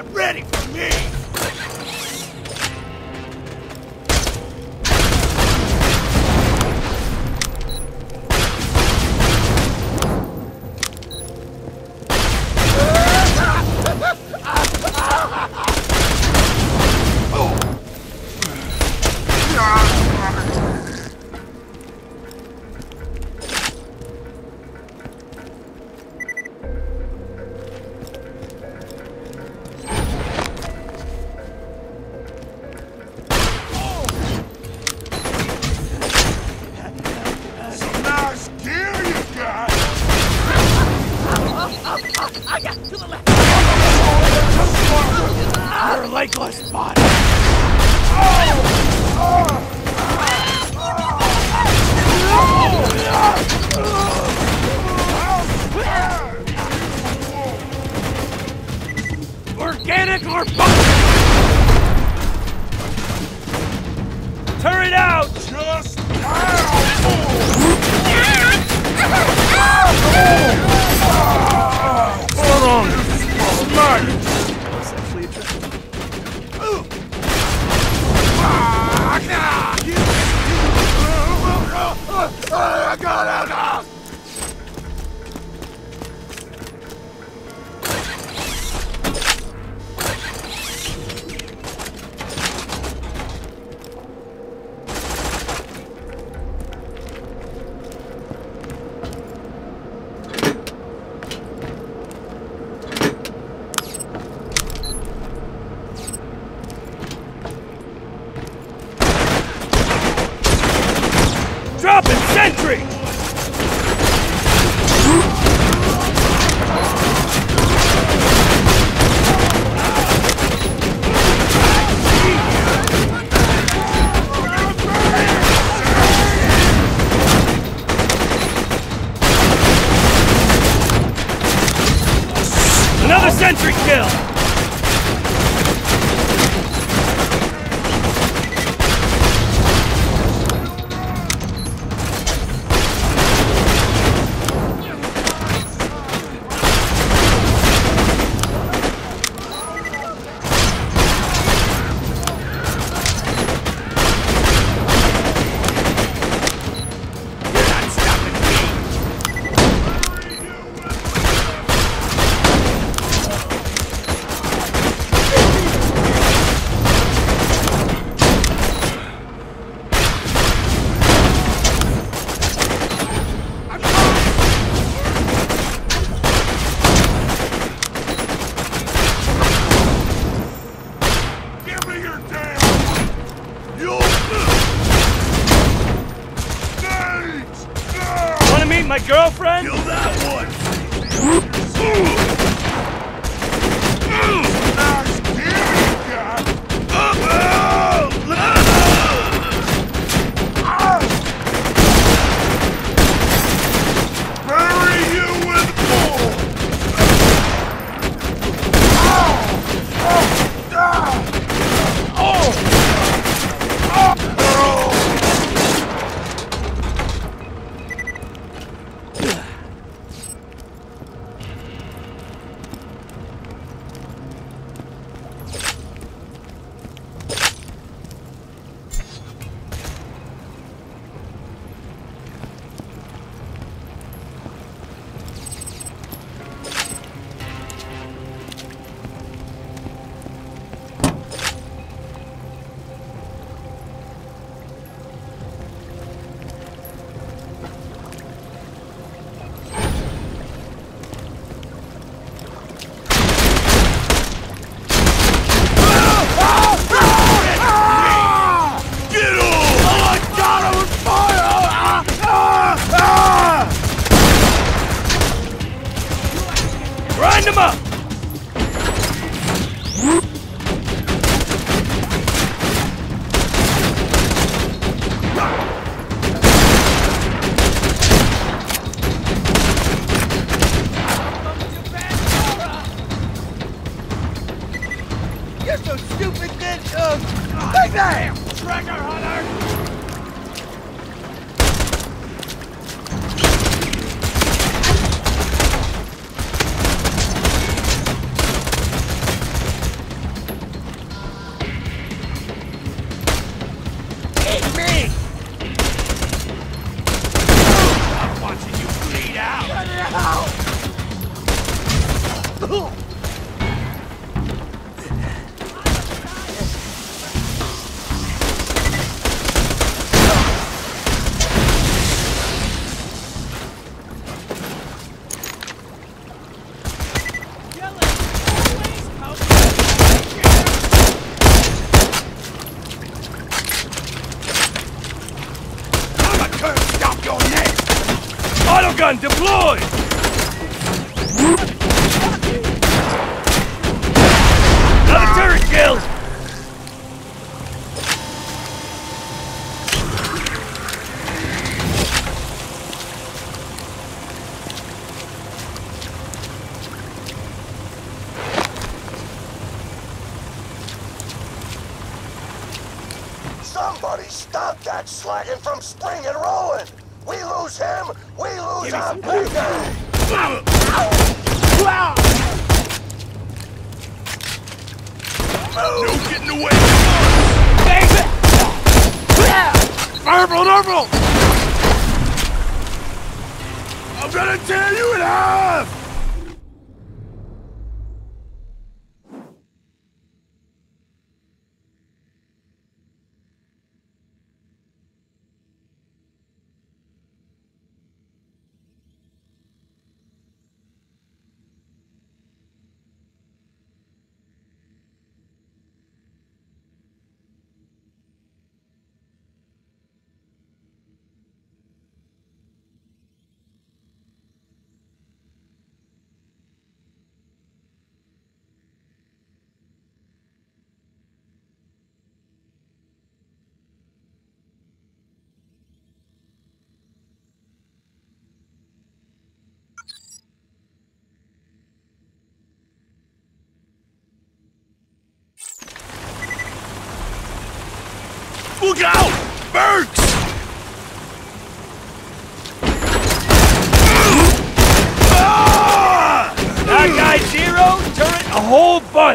not ready for me! Legless body! Organic or turn it out! Just hold on! Smart! I got it! Dropping sentry! Another sentry kill! Wanna meet my girlfriend? Kill that one! Bury you with bull! Grind him up! You're so stupid, bitch! Take that! Treasure hunter! Autogun deployed! Another turret killed! Somebody stop that slagging from spring and rolling! We lose him, we lose our payday! No getting away from us! Purple! I'm gonna tear you in half! Look out! Burks! That guy zero, turret a whole bunch!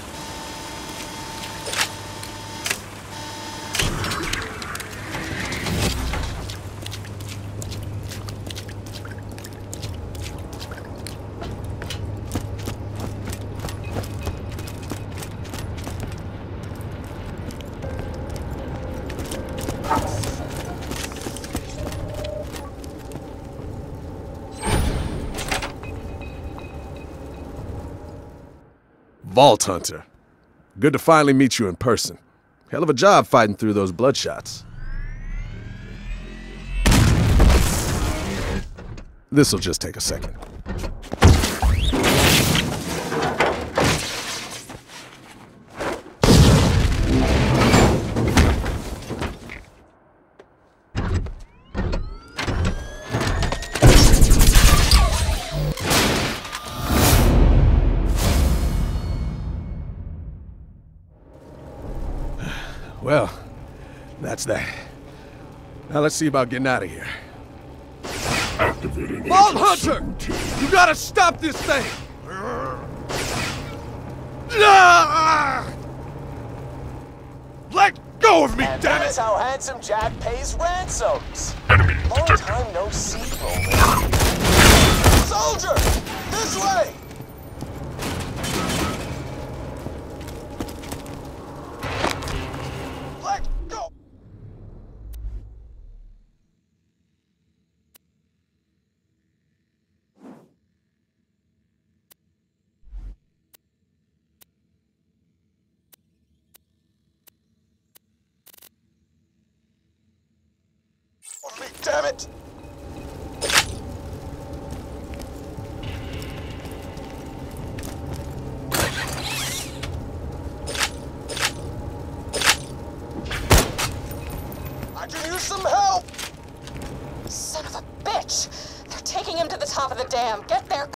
Vault Hunter. Good to finally meet you in person. Hell of a job fighting through those bloodshots. This'll just take a second. Well, that's that. Now let's see about getting out of here. Vault Hunter! You gotta stop this thing! Let go of me, And damn that's it! how Handsome Jack pays ransoms! Long time no see, Roman. Soldier! This way! Let go! Oh, me, damn it! I can use some help! Son of a bitch! They're taking him to the top of the dam. Get there